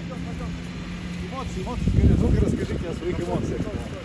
Эмоции. Ну-ка расскажите о своих эмоциях.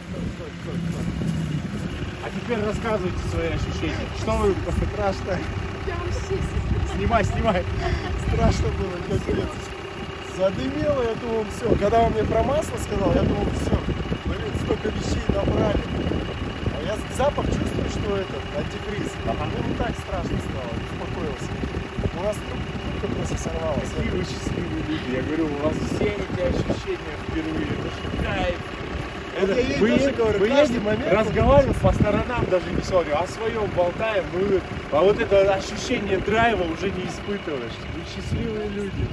А теперь рассказывайте свои ощущения. Что вы... Страшно. Снимай. Страшно было, капец. Задымело, я думал, все. Когда он мне про масло сказал, я думал, все. Блин, столько вещей набрали. А я запах чувствую, что это антифриз. Ну, не так страшно стало, успокоился. У нас трубка просто сорвалась. Какие вы счастливые люди. Я говорю, у вас все эти ощущения впервые. Это же кайф. Это, Вы ездите, разговариваем по сторонам, даже не смотрим, о своем болтаем, а вот это ощущение драйва уже не испытываешь. Вы счастливые люди.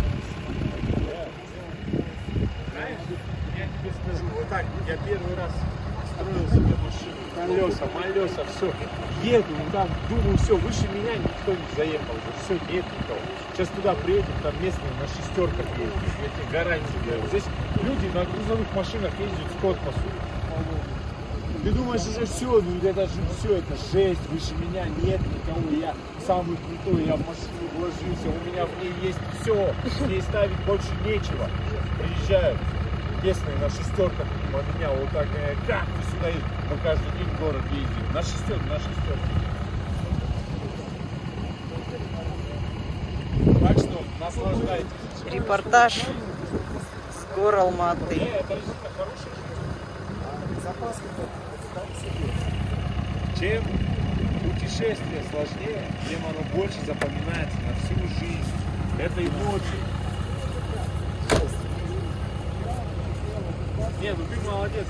Знаешь, я тебе скажу, вот так, я первый раз строил себе машину, колеса, все, еду, там, думаю, все, выше меня никто не заехал, все, нет никого. Сейчас туда приедем, там местные на шестерках ездят, я тебе гарантию даю. Здесь люди на грузовых машинах ездят с космосу. Ты думаешь уже все, ну это же все, это жесть, выше меня нет никого, я самый крутой, я в машину вложился, у меня в ней есть все, ей ставить больше нечего. Приезжают местные на шестерках мимо меня, вот так, как ты сюда едешь? Мы каждый день в город ездим, на шестерке. Так что наслаждайтесь. Репортаж с гор Алматы. Это хороший. Чем путешествие сложнее, тем оно больше запоминается на всю жизнь. Это эмоции. Не, ну ты молодец.